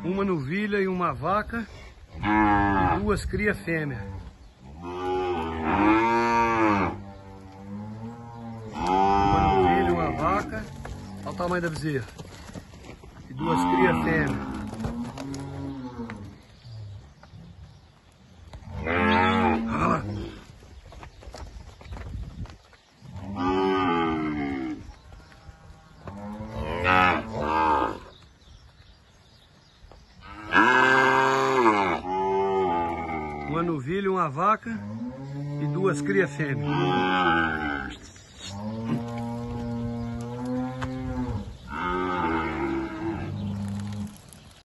uma novilha e uma vaca e duas cria fêmea. Uma novilha e uma vaca, olha o tamanho da bezerra, e duas cria fêmea. Olha lá. Uma novilha, uma vaca e duas cria fêmea.